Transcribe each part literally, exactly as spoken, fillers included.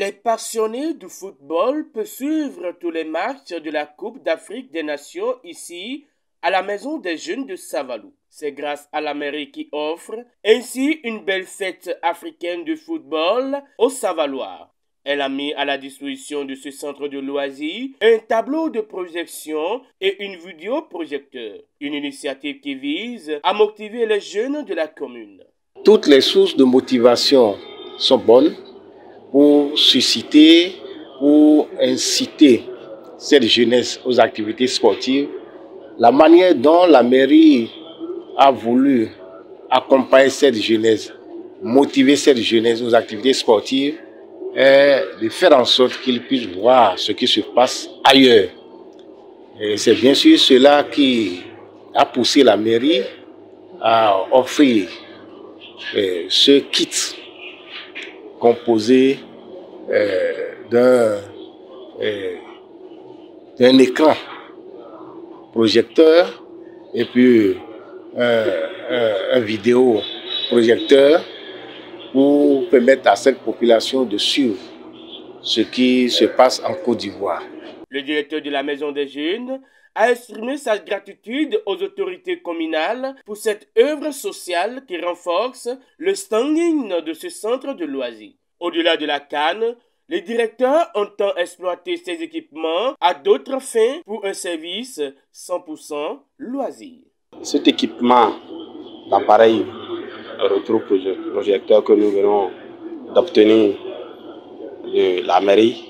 Les passionnés du football peuvent suivre tous les matchs de la Coupe d'Afrique des Nations ici, à la Maison des Jeunes de Savalou. C'est grâce à la mairie qui offre ainsi une belle fête africaine de football aux Savalois. Elle a mis à la disposition de ce centre de loisirs un tableau de projection et une vidéoprojecteur. Une initiative qui vise à motiver les jeunes de la commune. Toutes les sources de motivation sont bonnes pour susciter, pour inciter cette jeunesse aux activités sportives. La manière dont la mairie a voulu accompagner cette jeunesse, motiver cette jeunesse aux activités sportives, est de faire en sorte qu'ils puissent voir ce qui se passe ailleurs. Et c'est bien sûr cela qui a poussé la mairie à offrir euh, ce kit composé euh, d'un euh, d'un écran projecteur et puis un, un, un vidéo projecteur pour permettre à cette population de suivre ce qui se passe en Côte d'Ivoire. Le directeur de la Maison des Jeunes a exprimé sa gratitude aux autorités communales pour cette œuvre sociale qui renforce le standing de ce centre de loisirs. Au-delà de la canne, le directeur entend exploiter ces équipements à d'autres fins pour un service cent pour cent loisir. Cet équipement d'appareil rétroprojecteur que nous venons d'obtenir de la mairie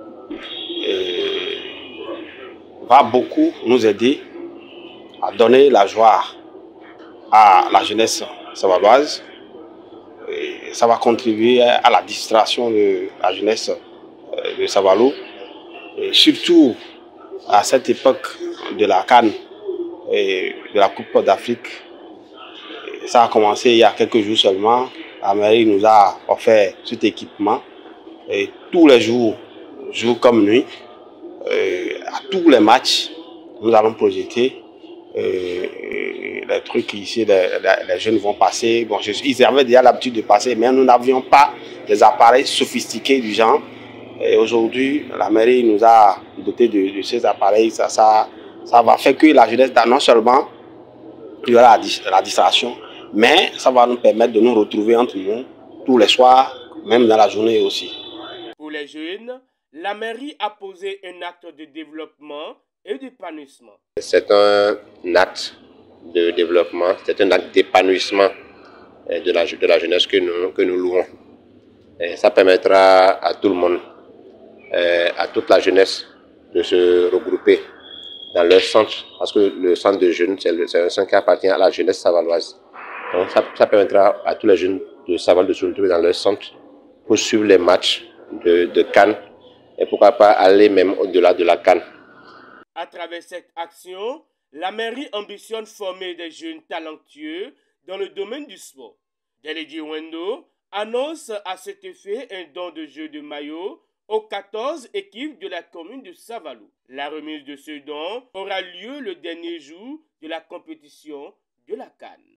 et va beaucoup nous aider à donner la joie à la jeunesse savaloise. Et ça va contribuer à la distraction de la jeunesse de Savalou, et surtout à cette époque de la CAN et de la Coupe d'Afrique. Ça a commencé il y a quelques jours seulement. La mairie nous a offert cet équipement et tous les jours, jour comme nuit, à tous les matchs, nous allons projeter et les trucs ici, les, les jeunes vont passer. Bon, je, ils avaient déjà l'habitude de passer, mais nous n'avions pas des appareils sophistiqués du genre. Et aujourd'hui, la mairie nous a doté de, de ces appareils. Ça, ça, ça va faire que la jeunesse, non seulement il y aura la, la distraction, mais ça va nous permettre de nous retrouver entre nous tous les soirs, même dans la journée aussi. Pour les jeunes, la mairie a posé un acte de développement et d'épanouissement. C'est un acte de développement, c'est un acte d'épanouissement de la, de la jeunesse que nous, que nous louons. Et ça permettra à tout le monde, à toute la jeunesse, de se regrouper dans leur centre, parce que le centre de jeunes, c'est un centre qui appartient à la jeunesse savaloise. Donc ça, ça permettra à tous les jeunes de Saval de se retrouver dans leur centre pour suivre les matchs de, de CAN et pourquoi pas aller même au-delà de la CAN. À travers cette action, la mairie ambitionne former des jeunes talentueux dans le domaine du sport. Délégué Wendo annonce à cet effet un don de jeu de maillot aux quatorze équipes de la commune de Savalou. La remise de ce don aura lieu le dernier jour de la compétition de la CAN.